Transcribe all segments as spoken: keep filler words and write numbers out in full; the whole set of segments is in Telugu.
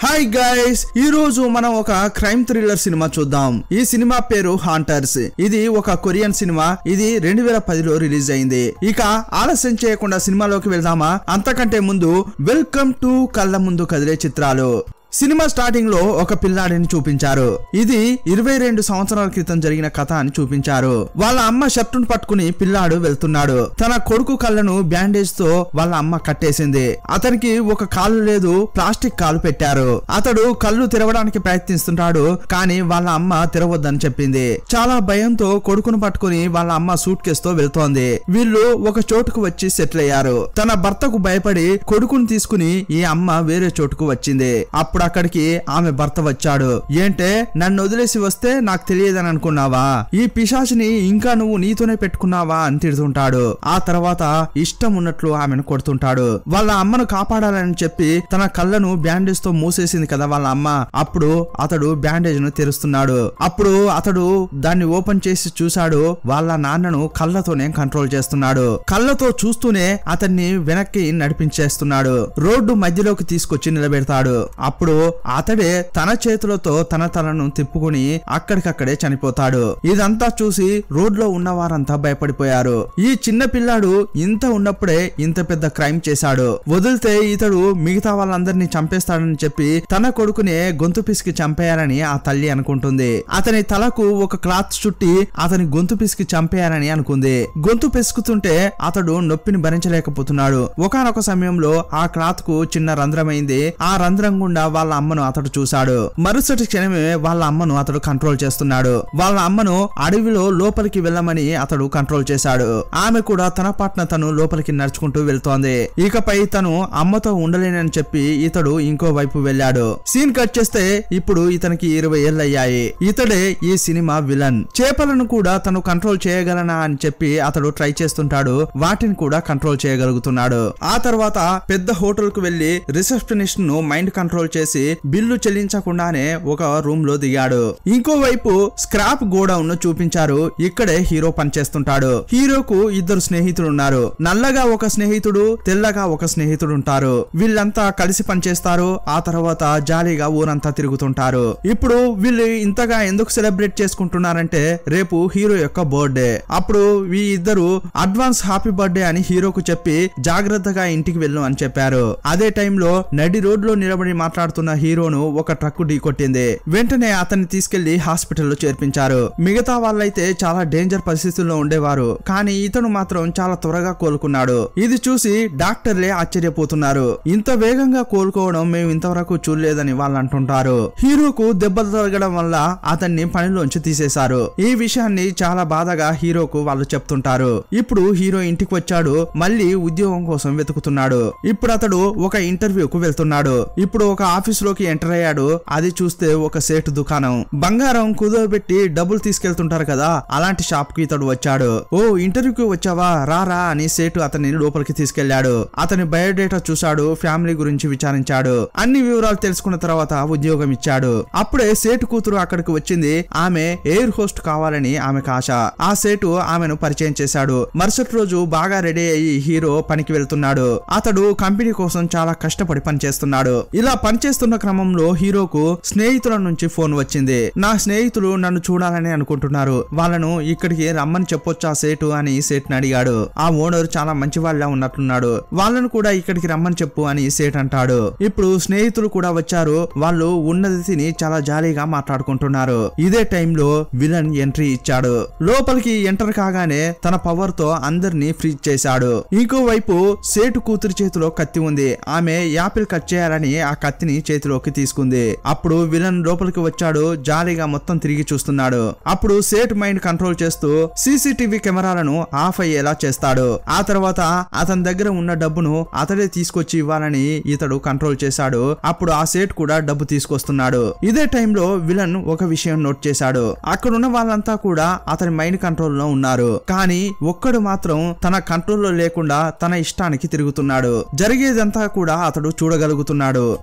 హాయ్ గైస్, ఈ రోజు మనం ఒక క్రైమ్ థ్రిల్లర్ సినిమా చూద్దాం. ఈ సినిమా పేరు హాంటర్స్. ఇది ఒక కొరియన్ సినిమా. ఇది రెండు వేల పదిలో రిలీజ్ అయింది. ఇక ఆలస్యం చేయకుండా సినిమాలోకి వెళ్దామా? అంతకంటే ముందు వెల్కమ్ టు కళ్ళ ముందు కదిలే చిత్రాలు. సినిమా స్టార్టింగ్ లో ఒక పిల్లాడిని చూపించారు. ఇది ఇరవై రెండు సంవత్సరాల క్రితం జరిగిన కథ అని చూపించారు. వాళ్ళ అమ్మ షర్టును పట్టుకుని పిల్లాడు వెళ్తున్నాడు. తన కొడుకు కళ్ళను బ్యాండేజ్ తో వాళ్ళ అమ్మ కట్టేసింది. అతనికి ఒక కాలు లేదు, ప్లాస్టిక్ కాలు పెట్టారు. అతడు కళ్ళు తెరవడానికి ప్రయత్నిస్తుంటాడు, కానీ వాళ్ళ అమ్మ తెరవద్దని చెప్పింది. చాలా భయంతో కొడుకును పట్టుకుని వాళ్ళ అమ్మ సూట్ కేస్ తో వెళ్తోంది. వీళ్ళు ఒక చోటుకు వచ్చి సెటిల్ అయ్యారు. తన భర్తకు భయపడి కొడుకును తీసుకుని ఈ అమ్మ వేరే చోటుకు వచ్చింది. అప్పుడు అక్కడికి ఆమె భర్త వచ్చాడు. ఏంటే నన్ను వదిలేసి వస్తే నాకు తెలియదని అనుకున్నావా? ఈ పిశాచిని ఇంకా నువ్వు నీతోనే పెట్టుకున్నావా అని తిడుతుంటాడు. ఆ తర్వాత ఇష్టం ఉన్నట్లు ఆమెను కొడుతుంటాడు. వాళ్ళ అమ్మను కాపాడాలని చెప్పి తన కళ్ళను బ్యాండేజ్ తో మూసేసింది కదా వాళ్ళ అమ్మ. అప్పుడు అతడు బ్యాండేజ్ ను తెరుస్తున్నాడు. అప్పుడు అతడు దాన్ని ఓపెన్ చేసి చూశాడు. వాళ్ళ నాన్నను కళ్ళతోనే కంట్రోల్ చేస్తున్నాడు. కళ్ళతో చూస్తూనే అతన్ని వెనక్కి నడిపించేస్తున్నాడు. రోడ్డు మధ్యలోకి తీసుకొచ్చి నిలబెడతాడు. అప్పుడు అతడే తన చేతులతో తన తలను తిప్పుకుని అక్కడికక్కడే చనిపోతాడు. ఇదంతా చూసి రోడ్లో ఉన్న వారంతా భయపడిపోయారు. ఈ చిన్న పిల్లాడు ఇంత ఉన్నప్పుడే ఇంత పెద్ద క్రైమ్ చేశాడు. వదిలితే ఇతడు మిగతా వాళ్ళందరినీ చంపేస్తాడని చెప్పి తన కొడుకునే గొంతు పిసికి చంపేయాలని ఆ తల్లి అనుకుంటుంది. అతని తలకు ఒక క్లాత్ చుట్టి అతని గొంతు పిసికి చంపేయాలని అనుకుంది. గొంతు పిసుకుతుంటే అతడు నొప్పిని భరించలేకపోతున్నాడు. ఒకానొక సమయంలో ఆ క్లాత్ కు చిన్న రంధ్రమైంది. ఆ రంధ్రం గుండా వాళ్ళ అమ్మను అతడు చూశాడు. మరుసటి క్షణమే వాళ్ళ అమ్మను అతడు కంట్రోల్ చేస్తున్నాడు. వాళ్ళ అమ్మను అడవిలో లోపలికి వెళ్ళమని అతడు కంట్రోల్ చేశాడు. ఆమె కూడా తన పాటన తను లోపలికి నడుచుకుంటూ వెళ్తోంది. ఇకపై తను అమ్మతో ఉండలేనని చెప్పి ఇతడు ఇంకో వైపు వెళ్ళాడు. సీన్ కట్ చేస్తే ఇప్పుడు ఇతనికి ఇరవై ఏళ్ళయ్యాయి. ఇతడే ఈ సినిమా విలన్. చేపలను కూడా తను కంట్రోల్ చేయగలనా అని చెప్పి అతడు ట్రై చేస్తుంటాడు. వాటిని కూడా కంట్రోల్ చేయగలుగుతున్నాడు. ఆ తర్వాత పెద్ద హోటల్ కు వెళ్లి రిసెప్షనిస్ట్ ను మైండ్ కంట్రోల్ చేసి బిల్లు చెల్లించకుండానే ఒక రూమ్ లో దిగాడు. ఇంకోవైపు స్క్రాప్ గోడౌన్ ను చూపించారు. ఇక్కడే హీరో పనిచేస్తుంటాడు. హీరోకు ఇద్దరు స్నేహితులు ఉన్నారు. నల్లగా ఒక స్నేహితుడు, తెల్లగా ఒక స్నేహితుడు ఉంటారు. వీళ్ళంతా కలిసి పనిచేస్తారు. ఆ తర్వాత జాలీగా ఊరంతా తిరుగుతుంటారు. ఇప్పుడు వీళ్ళు ఇంతగా ఎందుకు సెలబ్రేట్ చేసుకుంటున్నారంటే రేపు హీరో యొక్క బర్త్డే. అప్పుడు ఈ ఇద్దరు అడ్వాన్స్ హ్యాపీ బర్త్డే అని హీరోకు చెప్పి జాగ్రత్తగా ఇంటికి వెళ్ళు అని చెప్పారు. అదే టైంలో నడి రోడ్ లో నిలబడి మాట్లాడుతున్న హీరోను ఒక ట్రక్ ఢీ కొట్టింది. వెంటనే అతన్ని తీసుకెళ్లి హాస్పిటల్లో చేర్పించారు. మిగతా వాళ్ళైతే చాలా డేంజర్ పరిస్థితుల్లో ఉండేవారు. కానీ ఇతను మాత్రం చాలా త్వరగా కోలుకున్నాడు. ఇది చూసి డాక్టర్లే ఆశ్చర్యపోతున్నారు. ఇంత వేగంగా కోలుకోవడం మేము ఇంతవరకు చూడలేదని వాళ్ళు అంటుంటారు. హీరోకు దెబ్బలు తగలడం వల్ల అతన్ని పనిలోంచి తీసేశారు. ఈ విషయాన్ని చాలా బాధగా హీరోకు వాళ్ళు చెప్తుంటారు. ఇప్పుడు హీరో ఇంటికి వచ్చాడు. మళ్ళీ ఉద్యోగం కోసం వెతుకుతున్నాడు. ఇప్పుడు అతడు ఒక ఇంటర్వ్యూకు వెళ్తున్నాడు. ఇప్పుడు ఒక ఆఫీస్ లోకి ఎంటర్ అయ్యాడు. అది చూస్తే ఒక సేటు దుకాణం. బంగారం కుదోబెట్టి డబ్బులు తీసుకెళ్తుంటారు కదా, అలాంటి షాప్ కి ఇతడు వచ్చాడు. ఓ ఇంటర్వ్యూకి వచ్చావా, రారా అని సేటు అతన్ని లోపలికి తీసుకెళ్లాడు. అతని బయోడేటా చూశాడు. ఫ్యామిలీ గురించి విచారించాడు. అన్ని వివరాలు తెలుసుకున్న తర్వాత ఉద్యోగం ఇచ్చాడు. అప్పుడే సేటు కూతురు అక్కడికి వచ్చింది. ఆమె ఎయిర్ హోస్ట్ కావాలని ఆమెకు ఆశ. ఆ సేటు ఆమెను పరిచయం చేశాడు. మరుసటి రోజు బాగా రెడీ అయ్యి హీరో పనికి వెళ్తున్నాడు. అతడు కంపెనీ కోసం చాలా కష్టపడి పనిచేస్తున్నాడు. ఇలా పనిచేస్తున్న క్రమంలో హీరోకు స్నేహితుల నుంచి ఫోన్ వచ్చింది. నా స్నేహితులు నన్ను చూడాలని అనుకుంటున్నారు. వాళ్ళను ఇక్కడికి రమ్మని చెప్పొచ్చా సేటు అని సేట్ని అడిగాడు. ఆ ఓనర్ చాలా మంచి వాళ్ళ ఉన్నట్లున్నాడు. వాళ్ళను కూడా ఇక్కడికి రమ్మని చెప్పు అని సేట్ అంటాడు. ఇప్పుడు స్నేహితులు కూడా వచ్చారు. వాళ్ళు ఉన్నది తిని చాలా జాలీగా మాట్లాడుకుంటున్నారు. ఇదే టైంలో విలన్ ఎంట్రీ ఇచ్చాడు. లోపలికి ఎంటర్ కాగానే తన పవర్ తో అందరినీ ఫ్రీజ్ చేశాడు. ఇంకోవైపు సేటు కూతురి చేతిలో కత్తి ఉంది. ఆమె యాపిల్ కట్ చేయాలని ఆ కత్తిని చేతిలోకి తీసుకుంది. అప్పుడు విలన్ లోపలికి వచ్చాడు. జాలీగా మొత్తం తిరిగి చూస్తున్నాడు. అప్పుడు సేట్ మైండ్ కంట్రోల్ చేస్తూ సీసీటీవీ కెమెరాలను ఆఫ్ అయ్యేలా చేస్తాడు. ఆ తర్వాత అతని దగ్గర ఉన్న డబ్బును అతడే తీసుకొచ్చి ఇవ్వాలని ఇతడు కంట్రోల్ చేశాడు. అప్పుడు ఆ సేట్ కూడా డబ్బు తీసుకొస్తున్నాడు. ఇదే టైంలో విలన్ ఒక విషయం నోట్ చేశాడు. అక్కడున్న వాళ్ళంతా కూడా అతని మైండ్ కంట్రోల్ లో ఉన్నారు. కానీ ఒక్కడు మాత్రం తన కంట్రోల్లో లేకుండా తన ఇష్టానికి తిరుగుతున్నాడు. జరిగేదంతా కూడా అతడు చూడగలుగుతున్నాడు. తన కంట్రోల్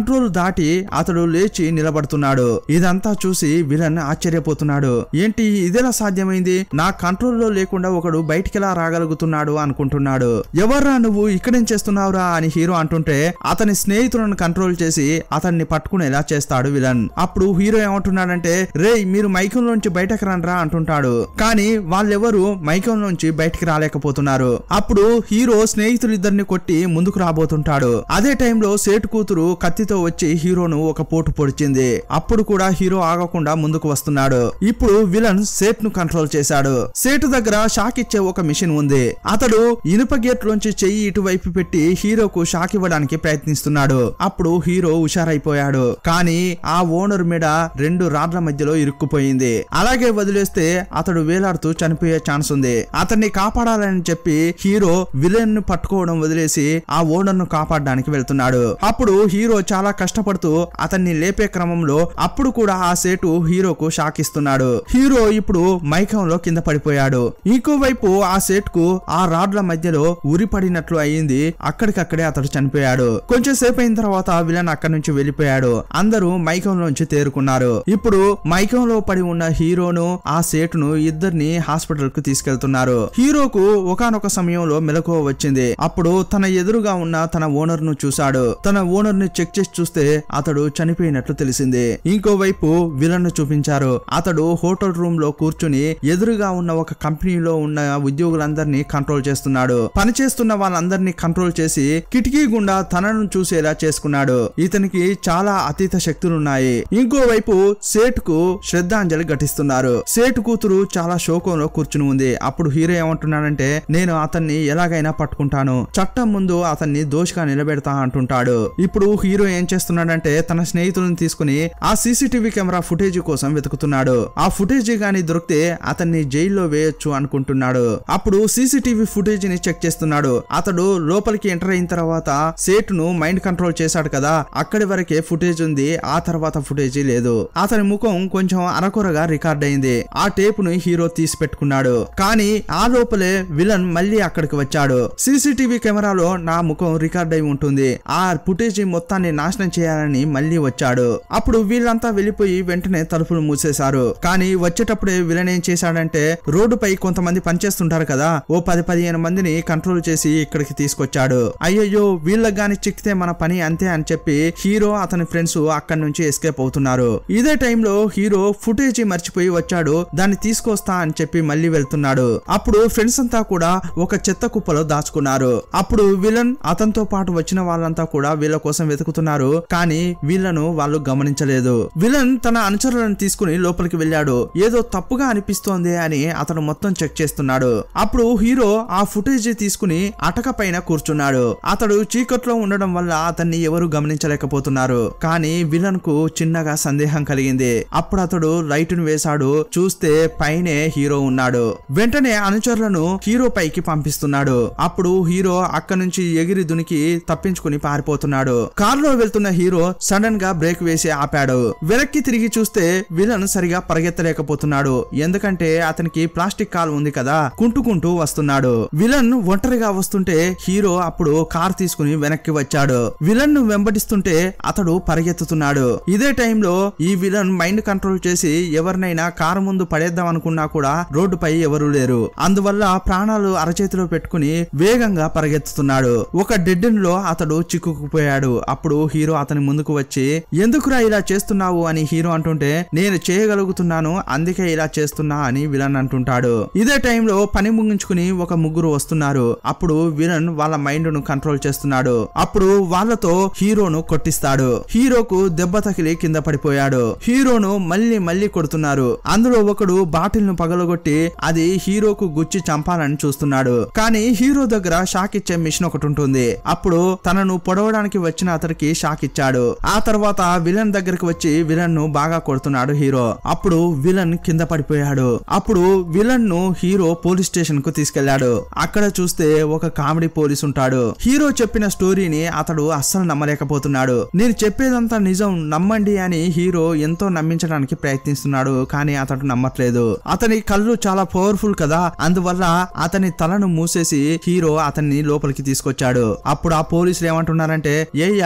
కంట్రోల్ దాటి అతడు లేచి నిలబడుతున్నాడు. ఇదంతా చూసి విలన్ ఆశ్చర్యపోతున్నాడు. ఏంటి ఇదెలా సాధ్యమైంది? నా కంట్రోల్లో లేకుండా ఒకడు బయటికెలా రాగలుగుతున్నాడు అనుకుంటున్నాడు. ఎవర్రా నువ్వు, ఇక్కడేం చేస్తున్నావురా అని హీరో అంటుంటే అతని స్నేహితులను కంట్రోల్ చేసి అతన్ని పట్టుకునేలా చేస్తాడు విలన్. అప్పుడు హీరో ఏమంటున్నాడంటే, రే మీరు మైకంలోంచి బయటకు రండ్రా అంటుంటాడు. కానీ వాళ్ళెవరు మైకంలోంచి బయటికి రాలేకపోతున్నారు. అప్పుడు హీరో స్నేహితులిద్దరిని కొట్టి ముందుకు రాబోతుంటాడు. అదే టైంలో సేటు కూతురు కత్తితో వచ్చి హీరోను ఒక పోటు పొడిచింది. అప్పుడు కూడా హీరో ఆగకుండా ముందుకు వస్తున్నాడు. ఇప్పుడు విలన్ సేట్ ను కంట్రోల్ చేశాడు. సేటు దగ్గర షాక్ ఇచ్చే ఒక మిషన్ ఉంది. అతడు ఇనుప గేట్ లోంచి చెయ్యి ఇటువైపు పెట్టి హీరోకు షాక్ ఇవ్వడానికి ప్రయత్నిస్తున్నాడు. అప్పుడు హీరో హుషారైపోయాడు. కానీ ఆ ఓనర్ మీద రెండు రాడ్ల మధ్యలో ఇరుక్కుపోయింది. అలాగే వదిలేస్తే అతడు వేలాడుతూ చనిపోయే ఛాన్స్ ఉంది. అతన్ని కాపాడాలని చెప్పి హీరో విలన్ ను పట్టుకోవడం వదిలేసి ఆ ఓనర్ ను కాపాడడానికి వెళ్తున్నాడు. అప్పుడు హీరో చాలా కష్టపడుతూ అతన్ని లేపే క్రమంలో అప్పుడు కూడా ఆ సేటు హీరోకు షాక్ ఇస్తున్నాడు. హీరో ఇప్పుడు మైకంలో కింద పడిపోయాడు. ఇంకోవైపు ఆ సేట్ కు ఆ రాడ్ల మధ్యలో ఉరి పడినట్లు అయింది. అక్కడికక్కడే అతడు చనిపోయాడు. కొంచెం సేపు అయిన తర్వాత విలన్ అక్కడి నుంచి వెళ్లిపోయాడు. అందరూ మైకంలోంచి తేరుకున్నారు. ఇప్పుడు మైకంలో పడి ఉన్న హీరోను ఆ సేటును ఇద్దరిని హాస్పిటల్ కు తీసుకెళ్తున్నారు. హీరోకు ఒకానొక సమయంలో మెలకువ వచ్చింది. అప్పుడు తన ఎదురుగా ఉన్న తన ఓనర్ ను చూశాడు. తన ఓనర్ ని చెక్ చేసి చూస్తే అతడు చనిపోయినట్లు తెలిసింది. ఇంకోవైపు విలన్ ను చూపించారు. అతడు హోటల్ రూమ్ లో కూర్చుని ఎదురుగా ఉన్న ఒక కంపెనీలో ఉన్న ఉద్యోగులందరినీ కంట్రోల్ చేస్తున్నాడు. పనిచేస్తున్న వాళ్ళందరినీ కంట్రోల్ చేసి కిటికీ గుండా తనను చూసేలా చేసుకున్నాడు. ఇతనికి చాలా అతీత శక్తులున్నాయి. ఇంకోవైపు సేట్ కు శ్రద్ధాంజలి ఘటిస్తున్నారు. సేట్ కూతురు చాలా శోకంలో కూర్చుని ఉంది. అప్పుడు హీరో ఏమంటున్నాడంటే, నేను అతన్ని ఎలాగైనా పట్టుకుంటాను, చట్టం ముందు అతన్ని దోషిగా నిలబెడతా అంటుంటాడు. ఇప్పుడు హీరో ఏం చేస్తున్నాడంటే తన స్నేహితులను తీసుకుని ఆ సీసీటీవీ కెమెరా ఫుటేజ్ కోసం వెతుకుతున్నాడు. ఆ ఫుటేజ్ గాని దొరికితే అతన్ని జైల్లో వేయొచ్చు అనుకుంటున్నాడు. అప్పుడు సీసీటీవీ ఫుటేజ్ ని చెక్ చేస్తున్నాడు. అతడు లోపలికి ఎంటర్ అయిన తర్వాత సేట్ ను మైండ్ కంట్రోల్ చేశాడు కదా, అక్కడి వరకే ఫుటేజ్ ఉంది. ఆ తర్వాత ఫుటేజ్ లేదు. అతని ముఖం కొంచెం అరకొరగా రికార్డ్ అయింది. ఆ టేప్ ను హీరో తీసి పెట్టుకున్నాడు. కానీ ఆ లోపలే విలన్ మళ్ళీ అక్కడికి వచ్చాడు. సీసీటీవీ కెమెరాలో నా ముఖం రికార్డ్ అయి ఉంటుంది, ఆ ఫుటేజ్ మొత్తాన్ని నాశనం చేయాలని మళ్ళీ వచ్చాడు. అప్పుడు వీళ్ళంతా వెళ్లిపోయి వెంటనే తలుపులు మూసేశారు. కానీ వచ్చేటప్పుడే విలన్ ఏం చేశాడంటే రోడ్డుపై కొంతమంది పనిచేస్తుంటారు కదా, ఓ పది పదిహేను మందిని కంట్రోల్ చేసి ఇక్కడికి తీసుకొచ్చాడు. అయ్యయ్యో వీళ్ళకి గాని చిక్కితే మన పని అంతే అని చెప్పి హీరో అతని ఫ్రెండ్స్ అక్కడి నుంచి ఎస్కేప్ అవుతున్నారు. ఇదే టైంలో హీరో ఫుటేజ్ మర్చిపోయి వచ్చాడు. దాన్ని తీసుకొస్తా అని చెప్పి మళ్ళీ వెళ్తున్నాడు. అప్పుడు ఫ్రెండ్స్ అంతా కూడా ఒక చెత్త కుప్పలో దాచుకున్నారు. అప్పుడు విలన్ అతనితో పాటు వచ్చిన వాళ్ళంతా కూడా వీళ్ళ కోసం వెతుకుతున్నారు. కానీ వీళ్ళను వాళ్ళు గమనించలేదు. విలన్ తన అనుచరులను తీసుకుని లోపలికి వెళ్ళాడు. ఏదో తప్పుగా అనిపిస్తోంది అని అతను మొత్తం చెక్ చేస్తున్నాడు. అప్పుడు హీరో ఆ ఫుటేజ్ తీసుకుని అటక పైన కూర్చున్నాడు. అతడు చీకట్లో ఉండడం వల్ల అతన్ని ఎవరు గమనించలేకపోతున్నారు. కానీ విలన్ కు చిన్నగా సందేహం కలిగింది. అప్పుడు అతడు లైట్ ను వేశాడు. చూస్తే పైనే హీరో ఉన్నాడు. వెంటనే అనుచరులను హీరో పైకి పంపిస్తున్నాడు. అప్పుడు హీరో అక్కడి నుంచి ఎగిరి దునికి తప్పించుకుని పారిపోతున్నాడు. కారులో వెళ్తున్న హీరో సడన్ గా బ్రేక్ వేసి ఆపాడు. వెనక్కి తిరిగి చూస్తే విలన్ సరిగా పరిగెత్తలేకపోతున్నాడు. ఎందుకంటే అతనికి ప్లాస్టిక్ కాలు ఉంది కదా, కుంటుకుంటూ వస్తున్నాడు. విలన్ ఒంటరిగా వస్తుంటే హీరో అప్పుడు కార్ తీసుకుని వెనక్కి వచ్చాడు. విలన్ ను వెంబడిస్తుంటే అతడు పరిగెత్తుతున్నాడు. ఇదే టైంలో ఈ విలన్ మైండ్ కంట్రోల్ చేసి ఎవరినైనా కారు ముందు పడేద్దాం అనుకున్నా కూడా రోడ్డుపై ఎవరూ లేరు. అందువల్ల ప్రాణాలు అరచేతిలో పెట్టుకుని వేగంగా పరిగెత్తుతున్నాడు. ఒక డెడ్ ఎండ్ లో అతడు చిక్కుకుపోయాడు. అప్పుడు హీరో అతని ముందుకు వచ్చి ఎందుకురా ఇలా చేస్తున్నావు అని హీరో అంటుంటే నేను చేయగలుగుతున్నాను అందుకే ఇలా చేస్తున్నా అని విలన్ అంటుంటాడు. ఇదే టైంలో పని ముగించుకుని ఒక ముగ్గురు వస్తున్నారు. అప్పుడు విలన్ వాళ్ళ మైండ్ ను కంట్రోల్ చేస్తున్నాడు. అప్పుడు వాళ్ళతో హీరోను కొట్టిస్తాడు. హీరోకు దెబ్బ తగిలి కింద పడిపోయాడు. హీరోను మళ్ళీ మళ్ళీ కొడుతున్నారు. అందులో ఒకడు బాటిల్ ను పగలగొట్టి అది హీరోకు గుచ్చి చంపాలని చూస్తున్నాడు. కానీ హీరో దగ్గర షాక్ ఇచ్చే మిషన్ ఒకటి ఉంటుంది. అప్పుడు తనను పొడవడానికి వచ్చిన అతడికి షాక్ ఇచ్చాడు. ఆ తర్వాత విలన్ దగ్గరికి వచ్చి విలన్ ను బాగా కొడుతున్నాడు హీరో. అప్పుడు విలన్ కింద పడిపోయాడు. అప్పుడు విలన్ ను హీరో పోలీస్ స్టేషన్ కు తీసుకెళ్లాడు. అక్కడ చూస్తే ఒక కామెడీ పోలీస్ ఉంటాడు. హీరో చెప్పిన స్టోరీని అతడు అస్సలు నమ్మలేకపోతున్నాడు. నేను చెప్పేదంతా నిజం నమ్మండి అని హీరో ఎంతో నమ్మించడానికి ప్రయత్నిస్తున్నాడు. కానీ అతడు నమ్మట్లేదు. అతని కళ్ళు చాలా పవర్ఫుల్ కదా, అందువల్ల అతని తలను మూసేసి హీరో అతన్ని లోపలికి తీసుకొచ్చాడు. అప్పుడు ఆ పోలీసులు ఏమంటున్నారంటే ఏయ్యా ఇప్పుడు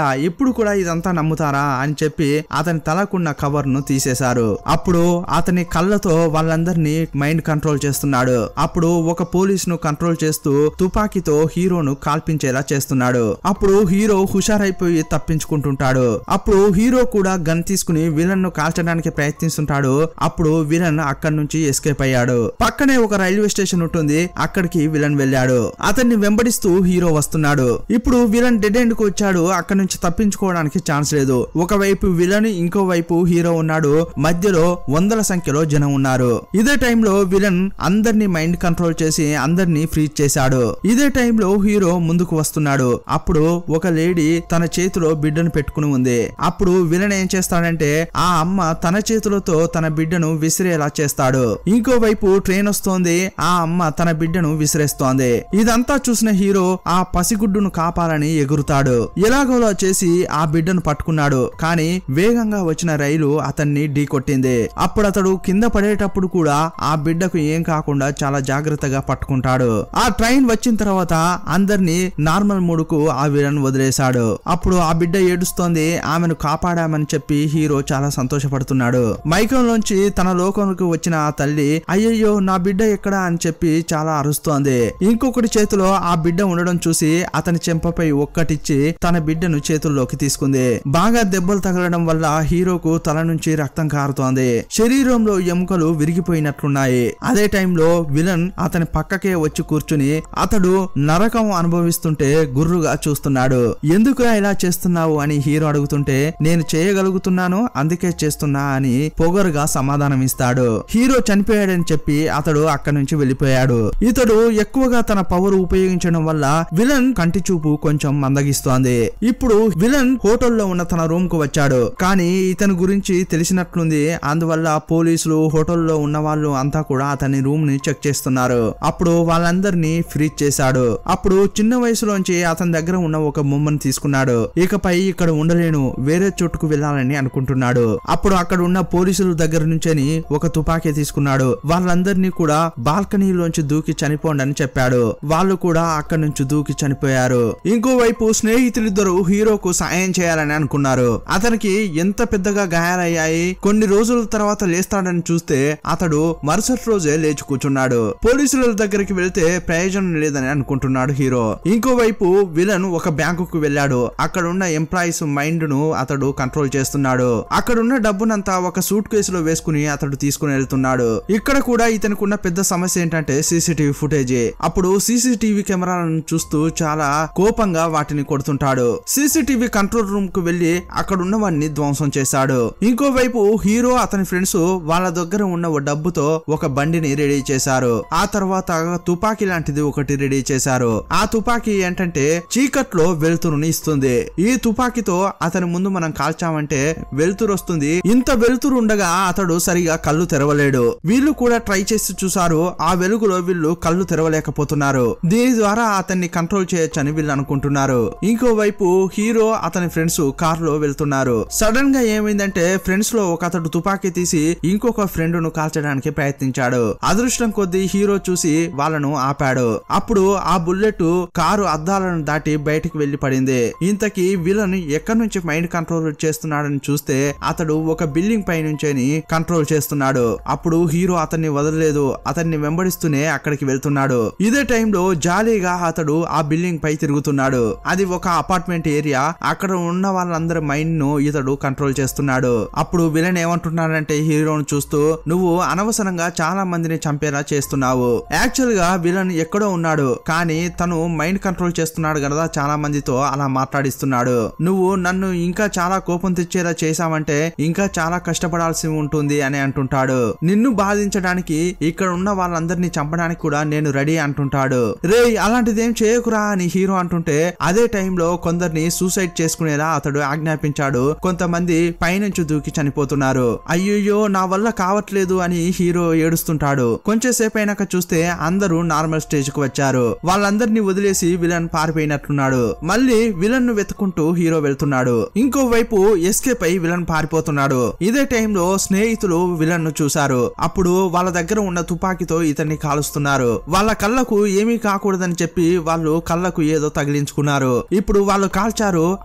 ఇప్పుడు కూడా ఇదంతా నమ్ముతారా అని చెప్పి అతని తలకున్న కవర్ ను తీసేశారు. అప్పుడు అతని కళ్ళతో వాళ్ళందరినీ మైండ్ కంట్రోల్ చేస్తున్నాడు. అప్పుడు ఒక పోలీస్ ను కంట్రోల్ చేస్తూ తుపాకీతో హీరోను కాల్పించేలా చేస్తున్నాడు. అప్పుడు హీరో హుషారైపోయి తప్పించుకుంటుంటాడు. అప్పుడు హీరో కూడా గన్ తీసుకుని విలన్ ను కాల్చడానికి ప్రయత్నిస్తుంటాడు. అప్పుడు విలన్ అక్కడి నుంచి ఎస్కేప్ అయ్యాడు. పక్కనే ఒక రైల్వే స్టేషన్ ఉంటుంది. అక్కడికి విలన్ వెళ్ళాడు. అతన్ని వెంబడిస్తూ హీరో వస్తున్నాడు. ఇప్పుడు విలన్ డెడ్ ఎండ్ కు వచ్చాడు. అక్కడి నుంచి తప్పించుకోవడానికి ఛాన్స్ లేదు. ఒకవైపు విలన్, ఇంకో వైపు హీరో ఉన్నాడు. మధ్యలో వందల సంఖ్యలో జనం ఉన్నారు. ఇదే టైంలో విలన్ అందరినీ మైండ్ కంట్రోల్ చేసి అందరినీ ఫ్రీజ్ చేశాడు. ఇదే టైంలో హీరో ముందుకు వస్తున్నాడు. అప్పుడు ఒక లేడీ తన చేతిలో బిడ్డను పెట్టుకుని ఉంది. అప్పుడు విలన్ ఏం చేస్తాడంటే ఆ అమ్మ తన చేతులతో తన బిడ్డను విసిరేలా చేస్తాడు. ఇంకోవైపు ట్రైన్ వస్తోంది. ఆ అమ్మ తన బిడ్డను విసిరేస్తోంది. ఇదంతా చూసిన హీరో ఆ పసిగుడ్డును కాపాలని ఎగురుతాడు. ఎలాగోలా చేసి ఆ బిడ్డను పట్టుకున్నాడు. కానీ వేగంగా వచ్చిన రైలు అతన్ని ఢీ కొట్టింది. అప్పుడు అతడు కింద పడేటప్పుడు కూడా ఆ బిడ్డకు ఏం కాకుండా చాలా జాగ్రత్తగా పట్టుకుంటాడు. ఆ ట్రైన్ వచ్చిన తర్వాత అందరినీ నార్మల్ మూడుకు ఆ విలన్ వదిలేశాడు. అప్పుడు ఆ బిడ్డ ఏడుస్తోంది. ఆమెను కాపాడామని చెప్పి హీరో చాలా సంతోషపడుతున్నాడు. మైకంలోంచి తన లోకంలోకి వచ్చిన ఆ తల్లి అయ్యయ్యో నా బిడ్డ ఎక్కడా అని చెప్పి చాలా అరుస్తోంది. ఇంకొకటి చేతిలో ఆ బిడ్డ ఉండడం చూసి అతని చెంపపై ఒక్కటిచ్చి తన బిడ్డను చేతుల్లోకి తీసుకుంది. బాగా దెబ్బలు తగలడం వల్ల హీరోకు తల నుంచి రక్తం కారుతోంది. శరీరంలో ఎముకలు విరిగిపోయినట్లున్నాయి. అదే టైంలో విలన్ అతని పక్కకే వచ్చి కూర్చుని అతడు నరకం అనుభవిస్తుంటే గుర్రుగా చూస్తున్నాడు. ఎందుకురా ఇలా చేస్తున్నావు అని హీరో అడుగుతుంటే నేను చేయగలుగుతున్నాను అందుకే చేస్తున్నా అని పొగరుగా సమాధానం ఇస్తాడు. హీరో చనిపోయాడని చెప్పి అతడు అక్కడి నుంచి వెళ్లిపోయాడు. ఇతడు ఎక్కువగా తన పవర్ ఉపయోగించడం వల్ల విలన్ కంటి చూపు కొంచెం మందగిస్తోంది. ఇప్పుడు విలన్ హోటల్లో ఉన్న తన రూమ్ కు వచ్చాడు. కానీ ఇతని గురించి తెలిసినట్లుంది. అందువల్ల పోలీసులు హోటల్లో ఉన్న వాళ్ళు అంతా కూడా అతని రూమ్ ని చెక్ చేస్తున్నారు. అప్పుడు వాళ్ళందరినీ ఫ్రీజ్ చేశాడు. అప్పుడు చిన్న వయసులోంచి అతని దగ్గర ఉన్న ఒక బొమ్మను తీసుకున్నాడు. ఇకపై ఇక్కడ ఉండలేను, వేరే చోటుకు వెళ్ళాలని అనుకుంటున్నాడు. అప్పుడు అక్కడ ఉన్న పోలీసుల దగ్గర నుంచని ఒక తుపాకీ తీసుకున్నాడు. వాళ్ళందరినీ కూడా బాల్కనీలోంచి దూకి చనిపోండి అని చెప్పాడు. వాళ్ళు కూడా అక్కడి నుంచి దూకి చనిపోయారు. ఇంకోవైపు స్నేహితులిద్దరు హీరోకు సాయం చేయాలని అనుకున్నారు. అతనికి ఎంత పెద్దగా గాయాలయ్యాయి. కొన్ని రోజుల తర్వాత లేస్తాడని చూస్తే అతడు మరుసటి రోజే లేచి కూర్చున్నాడు. పోలీసుల దగ్గరికి వెళ్తే ప్రయోజనం లేదని అనుకుంటున్నాడు హీరో. ఇంకోవైపు విలన్ ఒక బ్యాంకుకు వెళ్ళాడు. అక్కడ ఉన్న ఎంప్లాయీస్ మైండ్ ను అతడు కంట్రోల్ చేస్తున్నాడు. అక్కడున్న డబ్బునంతా ఒక సూట్ కేసులో వేసుకుని అతడు తీసుకుని వెళ్తున్నాడు. ఇక్కడ కూడా ఇతనికి ఉన్న పెద్ద సమస్య ఏంటంటే సీసీటీవీ ఫుటేజ్. అప్పుడు సీసీటీవీ కెమెరాలను చూస్తూ చాలా కోపంగా వాటిని కొడుతుంటాడు. సీసీటీవీ కంట్రోల్ రూమ్ కు వెళ్లి అక్కడ ఉన్నవన్నీ ధ్వంసం చేశాడు. ఇంకోవైపు హీరో అతని ఫ్రెండ్స్ వాళ్ళ దగ్గర ఉన్న డబ్బుతో ఒక బండిని రెడీ చేశారు. ఆ తర్వాత తుపాకీ లాంటిది ఒకటి రెడీ చేశారు. ఆ తుపాకీ ఏంటంటే చీకట్లో వెలుతురుని ఇస్తుంది. ఈ తుపాకీతో అతని ముందు మనం కాల్చామంటే వెలుతురు వస్తుంది. ఇంత వెలుతురు ఉండగా అతడు సరిగా కళ్ళు తెరవలేడు. వీళ్ళు కూడా ట్రై చేసి చూసారు. ఆ వెలుగులో వీళ్ళు కళ్ళు తెరవలేకపోతున్నారు. దీని ద్వారా అతన్ని కంట్రోల్ చేయొచ్చని వీళ్ళు అనుకుంటున్నారు. ఇంకోవైపు హీరో అతని ఫ్రెండ్స్ కార్ లో వెళ్తున్నారు. సడన్ గా ఏమైందంటే ఫ్రెండ్స్ లో ఒక అతడు తుపాకీ తీసి ఇంకొక ఫ్రెండ్ ను కాల్చడానికి ప్రయత్నించాడు. అదృష్టం కొద్దీ హీరో చూసి వాళ్ళను ఆపాడు. అప్పుడు ఆ బుల్లెట్ కారు అద్దాలను దాటి బయటికి వెళ్లి పడింది. ఇంతకీ విలన్ ఎక్కడి నుంచి మైండ్ కంట్రోల్ చేస్తున్నాడని చూస్తే అతడు ఒక బిల్డింగ్ పై నుంచి కంట్రోల్ చేస్తున్నాడు. అప్పుడు హీరో అతన్ని వదలలేదు. అతన్ని వెంబడిస్తూనే అక్కడికి వెళ్తున్నాడు. ఇదే టైంలో జాలీగా అతడు ఆ బిల్డింగ్ పై తిరుగుతున్నాడు. అది ఒక అపార్ట్మెంట్ ఏరియా. అక్కడ ఉన్న వాళ్ళందరి మైండ్ ను ఇతడు కంట్రోల్ చేస్తున్నాడు. అప్పుడు విలన్ ఏమంటున్నాడంటే హీరోను చూస్తూ నువ్వు అనవసరంగా చాలా మందిని చంపేలా చేస్తున్నావు. యాక్చువల్ గా విలన్ ఎక్కడో ఉన్నాడు. కానీ తను మైండ్ కంట్రోల్ చేస్తున్నాడు కదా చాలా మందితో అలా మాట్లాడిస్తున్నాడు. నువ్వు నన్ను ఇంకా చాలా కోపం తెచ్చేలా చేశావంటే ఇంకా చాలా కష్టపడాల్సి ఉంటుంది అని అంటుంటాడు. నిన్ను బాధించడానికి ఇక్కడ ఉన్న వాళ్ళందరినీ చంపడానికి కూడా నేను రెడీ అంటుంటాడు. రే అలాంటిదేం చేయకురా అని హీరో అంటుంటే అదే టైంలో కొందరిని సూసైడ్ చేసుకునేలా అతడు ఆజ్ఞాపించాడు. కొంతమంది పైనుంచి దూకి చనిపోతున్నారు. అయ్యో నా వల్ల కావట్లేదు అని హీరో ఏడుస్తుంటాడు. కొంచెం సేపు అయినాక చూస్తే అందరూ నార్మల్ స్టేజ్ కు వచ్చారు. వాళ్ళందరినీ వదిలేసి విలన్ పారిపోయినట్లున్నాడు. మళ్ళీ విలన్ ను వెతుకుంటూ హీరో వెళ్తున్నాడు. ఇంకోవైపు ఎస్కేప్ అయి విలన్ పారిపోతున్నాడు. ఇదే టైంలో స్నేహితులు విలన్ ను చూశారు. అప్పుడు వాళ్ళ దగ్గర ఉన్న తుపాకీతో ఇతన్ని కాలుస్తున్నారు. వాళ్ళ కళ్ళకు ఏమీ కాకూడదని చెప్పి వాళ్ళు కళ్ళకు ఏదో తగిలించుకున్నారు. ఇప్పుడు వాళ్ళు కాల్చారు.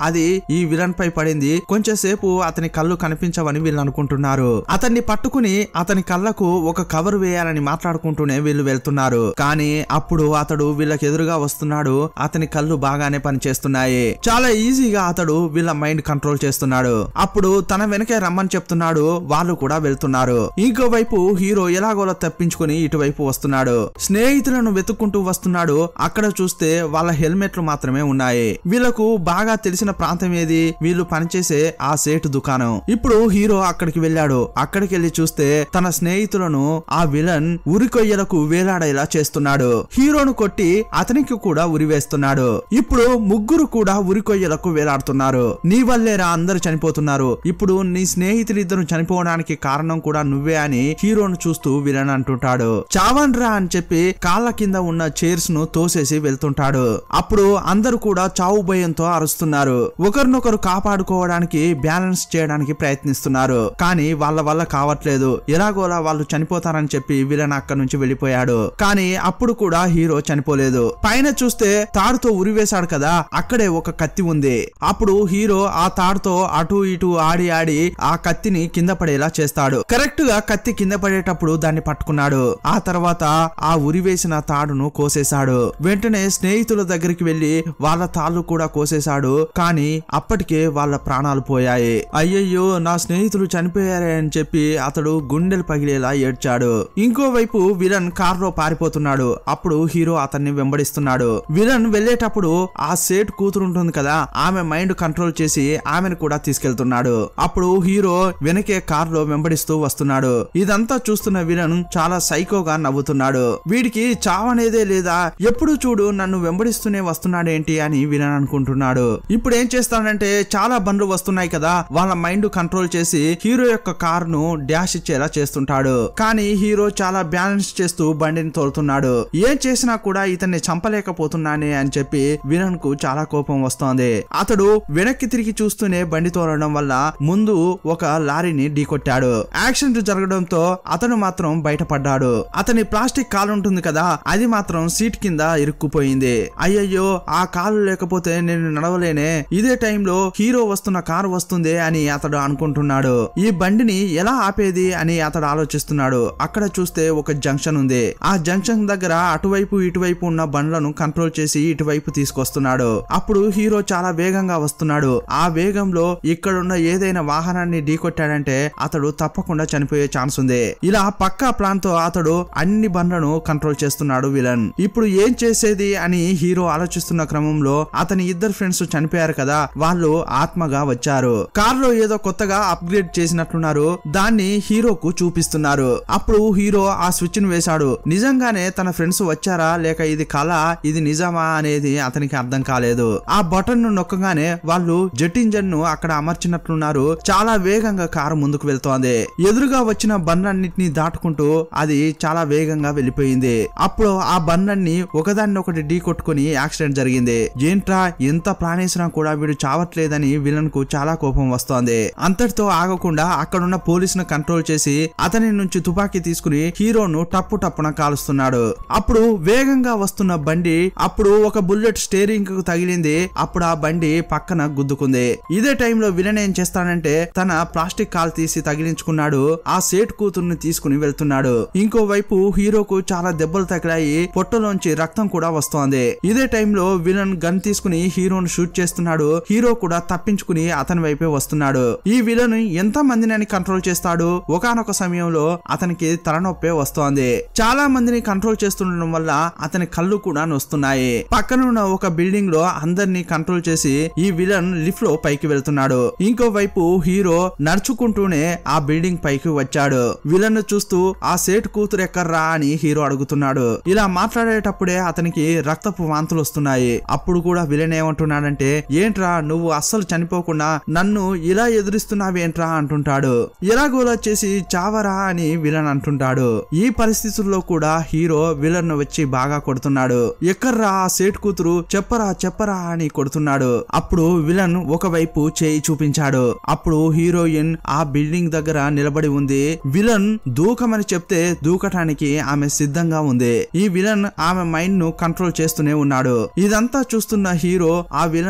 అది ఈ విలన్ పై పడింది. కొంచెం సేపు అతని కళ్ళు కనిపించవని వీళ్ళు అనుకుంటున్నారు. అతన్ని పట్టుకుని అతని కళ్ళకు ఒక కవర్ వేయాలని మాట్లాడుకుంటూనే వీళ్ళు వెళ్తున్నారు. కానీ అప్పుడు అతడు వీళ్ళకి ఎదురుగా వస్తున్నాడు. అతని కళ్ళు బాగానే పనిచేస్తున్నాయి. చాలా ఈజీగా అతడు వీళ్ళ మైండ్ కంట్రోల్ చేస్తున్నాడు. అప్పుడు తన వెనకే రమ్మని చెప్తున్నాడు. వాళ్ళు కూడా వెళ్తున్నారు. ఇంకోవైపు హీరో ఎలాగోలా తప్పించుకుని ఇటువైపు వస్తున్నాడు. స్నేహితులను వెతుక్కుంటూ వస్తున్నాడు. అక్కడ చూస్తే వాళ్ళ హెల్మెట్లు మాత్రమే ఉన్నాయి. వీళ్ళకు బాగా తెలిసిన ప్రాంతం ఏది? వీళ్ళు పనిచేసే ఆ సేటు దుకాణం. ఇప్పుడు హీరో అక్కడికి వెళ్ళాడు. అక్కడికి వెళ్లి చూస్తే తన స్నేహితులను ఆ విలన్ ఉరికొయ్యలకు వేలాడేలా చేస్తున్నాడు. హీరోను కొట్టి అతనికి కూడా ఉరి వేస్తున్నాడు. ఇప్పుడు ముగ్గురు కూడా ఉరికొయ్యలకు వేలాడుతున్నారు. నీ వల్లేరా అందరు చనిపోతున్నారు. ఇప్పుడు నీ స్నేహితులిద్దరు చనిపోవడానికి కారణం కూడా నువ్వే అని హీరోను చూస్తూ విలన్ అంటుంటాడు. చావన్రా అని చెప్పి కాళ్ళ కింద ఉన్న చైర్స్ ను తోసేసి వెళ్తుంటాడు. అప్పుడు అందరూ కూడా చావు భయంతో అరుస్తున్నారు. ఒకరినొకరు కాపాడుకోవడానికి బ్యాలెన్స్ చేయడానికి ప్రయత్నిస్తున్నారు. కానీ వాళ్ళ వల్ల కావట్లేదు. ఎలాగోలా వాళ్ళు చనిపోతారని చెప్పి విలన్ అక్కడి నుంచి వెళ్ళిపోయాడు. కానీ అప్పుడు కూడా హీరో చనిపోలేదు. పైన చూస్తే తాడుతో ఉరివేశాడు కదా, అక్కడే ఒక కత్తి ఉంది. అప్పుడు హీరో ఆ తాడుతో అటు ఇటు ఆడి ఆడి ఆ కత్తిని కింద పడేలా చేస్తాడు. కరెక్ట్ గా కత్తి కింద పడేటప్పుడు దాన్ని పట్టుకున్నాడు. ఆ తర్వాత ఆ ఉరివేసిన తాడును కోసేశాడు. వెంటనే స్నేహితుల దగ్గరికి వెళ్లి వాళ్ళ తాళ్ళు కూడా కోసేశాడు. కానీ అప్పటికే వాళ్ళ ప్రాణాలు పోయాయి. అయ్యయ్యో నా స్నేహితులు చనిపోయారే అని చెప్పి అతడు గుండెలు పగిలేలా ఏడ్చాడు. ఇంకోవైపు విలన్ కారులో పారిపోతున్నాడు. అప్పుడు హీరో అతన్ని వెంబడిస్తున్నాడు. విలన్ వెళ్లేటప్పుడు ఆ సేట్ కూతురు ఉంటుంది కదా, ఆమె మైండ్ కంట్రోల్ చేసి ఆమెను కూడా తీసుకెళ్తున్నాడు. అప్పుడు హీరో వెనకే కారులో వెంబడిస్తూ వస్తున్నాడు. ఇదంతా చూస్తున్న విలన్ చాలా సైకోగా నవ్వుతున్నాడు. వీడికి చావనేదే లేదా, ఎప్పుడు చూడు నన్ను వెంబడిస్తూనే వస్తున్నాడేంటి అని విలన్ అనుకుంటున్నాడు. ఇప్పుడు ఏం చేస్తాడంటే చాలా బండ్లు వస్తున్నాయి కదా, వాళ్ళ మైండ్ కంట్రోల్ చేసి హీరో యొక్క కారును డాష్ ఇచ్చేలా చేస్తుంటాడు. కానీ హీరో చాలా బ్యాలెన్స్ చేస్తూ బండిని తోలుతున్నాడు. ఏం చేసినా కూడా ఇతన్ని చంపలేకపోతున్నానే అని చెప్పి విలన్ కు చాలా కోపం వస్తోంది. అతడు వెనక్కి తిరిగి చూస్తూనే బండి తోలడం వల్ల ముందు ఒక లారీని ఢీకొట్టాడు. యాక్సిడెంట్ జరగడంతో అతను మాత్రం బయటపడ్డాడు. అతని ప్లాస్టిక్ కాలు ఉంటుంది కదా, అది మాత్రం సీట్ కింద ఇరుక్కుపోయింది. అయ్యయ్యో ఆ కాలు లేకపోతే నేను నడవలేనే. ఇదే టైంలో హీరో వస్తున్న కారు వస్తుంది అని అతడు అనుకుంటున్నాడు. ఈ బండిని ఎలా ఆపేది అని అతడు ఆలోచిస్తున్నాడు. అక్కడ చూస్తే ఒక జంక్షన్ ఉంది. ఆ జంక్షన్ దగ్గర అటువైపు ఇటువైపు ఉన్న బండ్లను కంట్రోల్ చేసి ఇటువైపు తీసుకొస్తున్నాడు. అప్పుడు హీరో చాలా వేగంగా వస్తున్నాడు. ఆ వేగంలో ఇక్కడున్న ఏదైనా వాహనాన్ని ఢీకొట్టాడంటే అతడు తప్పకుండా చనిపోయే ఛాన్స్ ఉంది. ఇలా పక్కా ప్లాన్ తో అతడు అన్ని బండ్లను కంట్రోల్ చేస్తున్నాడు విలన్. ఇప్పుడు ఏం చేసేది అని హీరో ఆలోచిస్తున్న క్రమంలో అతని ఇద్దరు ఫ్రెండ్స్ చనిపోయారు కదా, వాళ్ళు ఆత్మగా వచ్చారు. కారులో ఏదో కొత్తగా అప్గ్రేడ్ చేసినట్లున్నారు. దాన్ని హీరోకు చూపిస్తున్నారు. అప్పుడు హీరో ఆ స్విచ్ ను వేశాడు. నిజంగానే తన ఫ్రెండ్స్ వచ్చారా లేక ఇది కళ, ఇది నిజమా అనేది అతనికి అర్థం కాలేదు. ఆ బటన్ ను నొక్కగానే వాళ్ళు జెట్ ఇంజన్ ను అక్కడ అమర్చినట్లున్నారు. చాలా వేగంగా కారు ముందుకు వెళ్తోంది. ఎదురుగా వచ్చిన బండ్లన్నింటినీ దాటుకుంటూ అది చాలా వేగంగా వెళ్లిపోయింది. అప్పుడు ఆ బండ్లన్నీ ఒకదాన్ని ఒకటి ఢీ కొట్టుకుని యాక్సిడెంట్ జరిగింది. ఏంట్రా ఎంత ప్లాన్ వేసినా కూడా వీడు చావట్లేదని విలన్ కు చాలా కోపం వస్తోంది. అంతటితో ఆగకుండా అక్కడున్న పోలీసును కంట్రోల్ చేసి అతని నుంచి తుపాకీ తీసుకుని హీరోను టప్పు టప్పున కాలుస్తున్నాడు. అప్పుడు వేగంగా వస్తున్న బండి అప్పుడు ఒక బుల్లెట్ స్టీరింగ్ కు తగిలింది. అప్పుడు ఆ బండి పక్కన గుద్దుకుంది. ఇదే టైంలో విలన్ ఏం చేస్తాడంటే తన ప్లాస్టిక్ కాల్ తీసి తగిలించుకున్నాడు. ఆ సేట్ కూతుర్ని తీసుకుని వెళ్తున్నాడు. ఇంకోవైపు హీరోకు చాలా దెబ్బలు తగిలాయి. పొట్టలోంచి రక్తం కూడా వస్తోంది. ఇదే టైంలో విలన్ గన్ తీసుకుని హీరోను షూట్ చేస్తున్నాడు. హీరో కూడా తప్పించుకుని అతని వైపే వస్తున్నాడు. ఈ విలన్ ఎంత మందిని కంట్రోల్ చేస్తాడు. ఒకానొక సమయంలో అతనికి తలనొప్పే వస్తోంది. చాలా మందిని కంట్రోల్ చేస్తుండడం వల్ల అతని కళ్ళు కూడా నొస్తున్నాయి. పక్కనున్న ఒక బిల్డింగ్ లో అందరినీ కంట్రోల్ చేసి ఈ విలన్ లిఫ్ట్ లో పైకి వెళ్తున్నాడు. ఇంకోవైపు హీరో నడుచుకుంటూనే ఆ బిల్డింగ్ పైకి వచ్చాడు. విలన్ చూస్తూ ఆ సేట్ కూతురు ఎక్కర్రా అని హీరో అడుగుతున్నాడు. ఇలా మాట్లాడేటప్పుడే అతనికి రక్తపు వాంతులు వస్తున్నాయి. అప్పుడు కూడా విలన్ ఏమంటున్నాడంటే ఏంట్రా నువ్వు అస్సలు చనిపోకుండా నన్ను ఇలా ఎదురిస్తున్నావేంట్రా అంటుంటాడు. ఎలాగోలా చేసి చావరా అని విలన్ అంటుంటాడు. ఈ పరిస్థితుల్లో కూడా హీరో విలన్ వచ్చి బాగా కొడుతున్నాడు. ఎక్కర్రా ఆ సేట్ కూతురు, చెప్పరా చెప్పరా అని కొడుతున్నాడు. అప్పుడు విలన్ ఒకవైపు చేయి చూపించాడు. అప్పుడు హీరోయిన్ ఆ బిల్డింగ్ దగ్గర నిలబడి ఉంది. విలన్ దూకమని చెప్తే దూకటానికి ఆమె సిద్ధంగా ఉంది. ఈ విలన్ ఆమె మైండ్ ను కంట్రోల్ చేస్తూనే ఉన్నాడు. ఇదంతా చూస్తున్న హీరో ఆ విలన్ ను చంప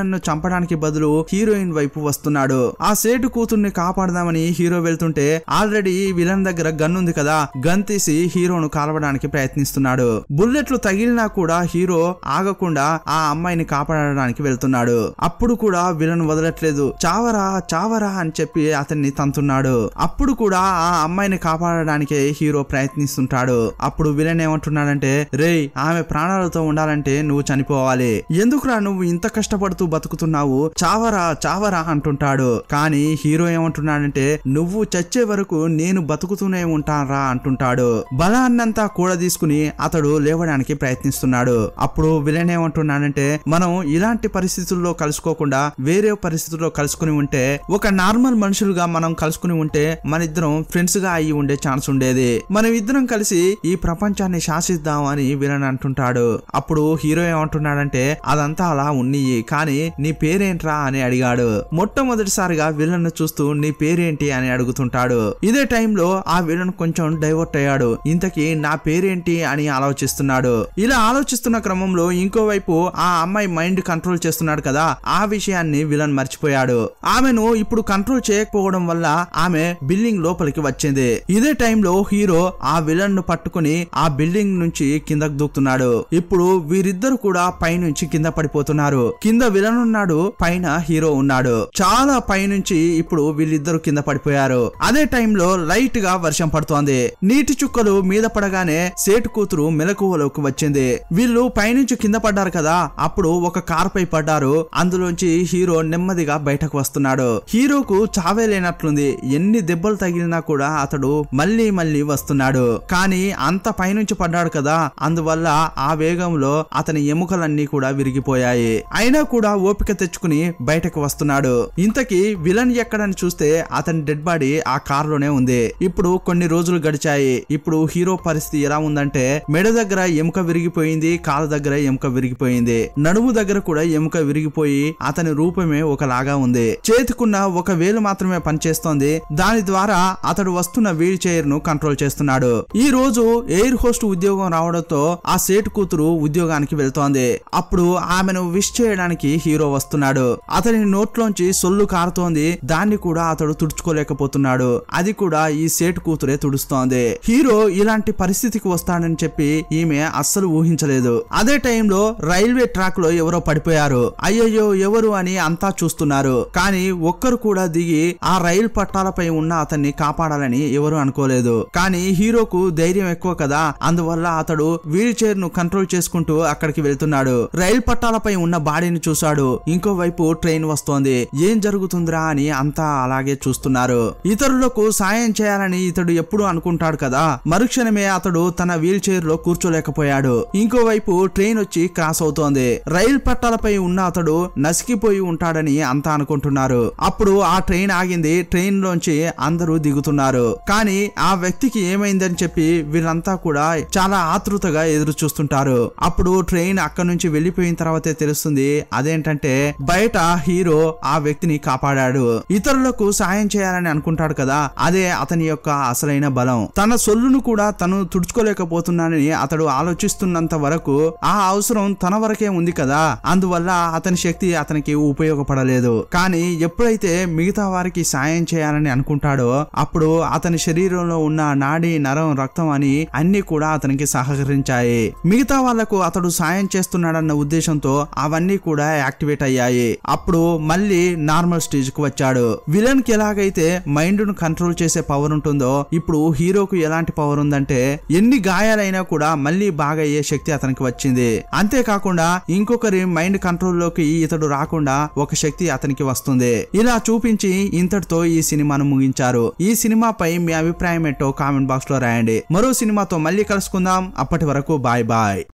చంపడానికి బదులు హీరోయిన్ వైపు వస్తున్నాడు. ఆ సేటు కూతుర్ని కాపాడదామని హీరో వెళ్తుంటే ఆల్రెడీ విలన్ దగ్గర గన్ ఉంది కదా, గన్ తీసి హీరోను కాలవడానికి ప్రయత్నిస్తున్నాడు. బుల్లెట్లు తగిలినా కూడా హీరో ఆగకుండా ఆ అమ్మాయిని కాపాడడానికి వెళ్తున్నాడు. అప్పుడు కూడా విలన్ వదలట్లేదు. చావరా చావరా అని చెప్పి అతన్ని తంతున్నాడు. అప్పుడు కూడా ఆ అమ్మాయిని కాపాడడానికి హీరో ప్రయత్నిస్తుంటాడు. అప్పుడు విలన్ ఏమంటున్నాడంటే, రేయ్ ఆమె ప్రాణాలతో ఉండాలంటే నువ్వు చనిపోవాలి, ఎందుకురా నువ్వు ఇంత కష్టపడుతూ బతుకుతున్నావు, చావరా చావరా అంటుంటాడు. కానీ హీరో ఏమంటున్నాడంటే, నువ్వు చచ్చే వరకు నేను బతుకుతూనే ఉంటానరా అంటుంటాడు. బలాన్నంతా కూడా తీసుకుని అతడు లేవడానికి ప్రయత్నిస్తున్నాడు. అప్పుడు విలన్ ఏమంటున్నాడంటే, మనం ఇలాంటి పరిస్థితుల్లో కలుసుకోకుండా వేరే పరిస్థితుల్లో కలుసుకుని ఉంటే, ఒక నార్మల్ మనుషులుగా మనం కలుసుకుని ఉంటే మన ఇద్దరం ఫ్రెండ్స్ గా అయ్యి ఉండే ఛాన్స్ ఉండేది, మనం ఇద్దరం కలిసి ఈ ప్రపంచాన్ని శాసిద్దాం అని విలన్ అంటుంటాడు. అప్పుడు హీరో ఏమంటున్నాడంటే, అదంతా అలా ఉన్నియి, కానీ నీ పేరేంట్రా అని అడిగాడు. మొట్టమొదటిసారిగా విలన్ చూస్తూ నీ పేరేంటి అని అడుగుతుంటాడు. ఇదే టైంలో ఆ విలన్ కొంచెం డైవర్ట్ అయ్యాడు. ఇంతకీ నా పేరేంటి అని ఆలోచిస్తున్నాడు. ఇలా ఆలోచిస్తున్న క్రమంలో ఇంకోవైపు ఆ అమ్మాయి మైండ్ కంట్రోల్ చేస్తున్నాడు కదా, ఆ విషయాన్ని విలన్ మర్చిపోయాడు. ఆమెను ఇప్పుడు కంట్రోల్ చేయకపోవడం వల్ల ఆమె బిల్డింగ్ లోపలికి వచ్చింది. ఇదే టైంలో హీరో ఆ విలన్ ను పట్టుకుని ఆ బిల్డింగ్ నుంచి కిందకు దూకుతున్నాడు. ఇప్పుడు వీరిద్దరు కూడా పైనుంచి కింద పడిపోతున్నారు. కింద విలన్ ఉన్నాడు, పైన హీరో ఉన్నాడు. చాలా పైనుంచి ఇప్పుడు వీళ్ళిద్దరు కింద పడిపోయారు. అదే టైంలో లైట్ గా వర్షం పడుతోంది. నీటి చుక్కలు మీద పడగానే సేటు కూతురు మెలకువలోకి వచ్చింది. వీళ్ళు పైనుంచి కింద పడ్డారు కదా, అప్పుడు ఒక కార్ పై పడ్డారు. అందులోంచి హీరో నెమ్మదిగా బయటకు వస్తున్నాడు. హీరోకు చావే లేనట్లుంది. ఎన్ని దెబ్బలు తగిలినా కూడా అతడు మళ్ళీ మళ్ళీ వస్తున్నాడు. కానీ అంత పైనుంచి పడ్డాడు కదా, అందువల్ల ఆ వేగంలో అతని ఎముకలన్నీ కూడా విరిగిపోయాయి. అయినా కూడా ఓపిక తెచ్చుకుని బయటకు వస్తున్నాడు. ఇంతకీ విలన్ ఎక్కడని చూస్తే అతని డెడ్ బాడీ ఆ కార్ లోనే ఉంది. ఇప్పుడు కొన్ని రోజులు గడిచాయి. ఇప్పుడు హీరో పరిస్థితి ఎలా ఉందంటే, మెడ దగ్గర ఎముక విరిగిపోయింది, కాలు దగ్గర ఎముక విరిగిపోయింది, నడుము దగ్గర కూడా ఎముక విరిగిపోయి అతని రూపమే ఒకలాగా ఉంది. చేతికున్న ఒక వేలు మాత్రమే పనిచేస్తోంది. దాని ద్వారా అతడు వస్తున్న వీల్ చైర్ ను కంట్రోల్ చేస్తున్నాడు. ఈ రోజు ఎయిర్ హోస్ట్ ఉద్యోగం రావడంతో ఆ సేటు కూతురు ఉద్యోగానికి వెళ్తోంది. అప్పుడు ఆమెను విష్ చేయడానికి హీరో వస్తున్నాడు. అతని నోట్లోంచి సొల్లు కారుతోంది. దాన్ని కూడా అతడు తుడుచుకోలేకపోతున్నాడు. అది కూడా ఈ సేటు కూతురే తుడుస్తోంది. హీరో ఇలాంటి పరిస్థితికి వస్తాడని చెప్పి ఈమె అస్సలు ఊహించలేదు. అదే టైంలో రైల్వే ట్రాక్ లో ఎవరో పడిపోయారు. అయ్యయ్యో ఎవరు అని అంతా చూస్తున్నారు. కానీ ఒక్కరు కూడా దిగి ఆ రైలు పట్టాలపై ఉన్న అతన్ని కాపాడాలని ఎవరు అనుకోలేదు. కానీ హీరోకు ధైర్యం ఎక్కువ కదా, అందువల్ల అతడు వీల్ చైర్ ను కంట్రోల్ చేసుకుంటూ అక్కడికి వెళ్తున్నాడు. రైలు పట్టాలపై ఉన్న బాడీని చూశాడు. ఇంకోవైపు ట్రైన్ వస్తోంది. ఏం జరుగుతుందిరా అని అంతా అలాగే చూస్తున్నారు. ఇతరులకు సాయం చేయాలని ఇతడు ఎప్పుడు అనుకుంటాడు కదా, మరుక్షణమే అతడు తన వీల్ చైర్ లో కూర్చోలేకపోయాడు. ఇంకోవైపు ట్రైన్ వచ్చి క్రాస్ అవుతోంది. రైలు పట్టాలపై ఉన్న అతడు నసికిపోయి ఉంటాడని అంతా అనుకుంటున్నారు. అప్పుడు ఆ ట్రైన్ ఆగింది. ట్రైన్ లోంచి అందరూ దిగుతున్నారు. కానీ ఆ వ్యక్తికి ఏమైందని చెప్పి వీళ్ళంతా కూడా చాలా ఆతృతగా ఎదురు చూస్తుంటారు. అప్పుడు ట్రైన్ అక్కడి నుంచి వెళ్లిపోయిన తర్వాతే తెలుస్తుంది అదేంటంటే, బయట హీరో ఆ వ్యక్తిని కాపాడాడు. ఇతరులకు సాయం చేయాలని అనుకుంటాడు కదా, అదే అతని యొక్క అసలైన బలం. తన సొల్లును కూడా తను తుడుచుకోలేకపోతున్నానని అతడు ఆలోచిస్తున్నంత వరకు ఆ అవసరం తన వరకే ఉంది కదా, అందువల్ల అతని శక్తి అతనికి ఉపయోగపడలేదు. కానీ ఎప్పుడైతే మిగతా వారికి సాయం చేయాలని అనుకుంటాడో అప్పుడు అతని శరీరంలో ఉన్న నాడి, నరం, రక్తం అని అన్ని కూడా అతనికి సహకరించాయి. మిగతా వాళ్లకు అతడు సాయం చేస్తున్నాడన్న ఉద్దేశంతో అవన్నీ కూడా యాక్టివేట్ అయ్యాయి. అప్పుడు మళ్ళీ నార్మల్ స్టేజ్ కు వచ్చాడు. విలన్ కి ఎలాగైతే మైండ్ ను కంట్రోల్ చేసే పవర్ ఉంటుందో ఇప్పుడు హీరోకు ఎలాంటి పవర్ ఉందంటే, ఎన్ని గాయాలైనా కూడా మళ్ళీ బాగా అయ్యే శక్తి అతనికి వచ్చింది. అంతేకాకుండా ఇంకొకరి మైండ్ కంట్రోల్ లోకి ఇతడు రాకుండా ఒక శక్తి అతనికి వస్తుంది. ఇలా చూపించి ఇంతటితో ఈ సినిమాను ముగించారు. ఈ సినిమాపై మీ అభిప్రాయం ఏంటో కామెంట్ బాక్స్ లో రాయండి. మరో సినిమాతో మళ్ళీ కలుసుకుందాం. అప్పటి వరకు బాయ్ బాయ్.